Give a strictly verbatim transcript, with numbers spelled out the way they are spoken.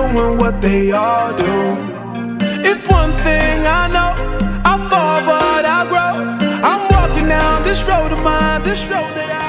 doing what they all do. If one thing I know, I fall but I grow. I'm walking down this road of mine, this road that I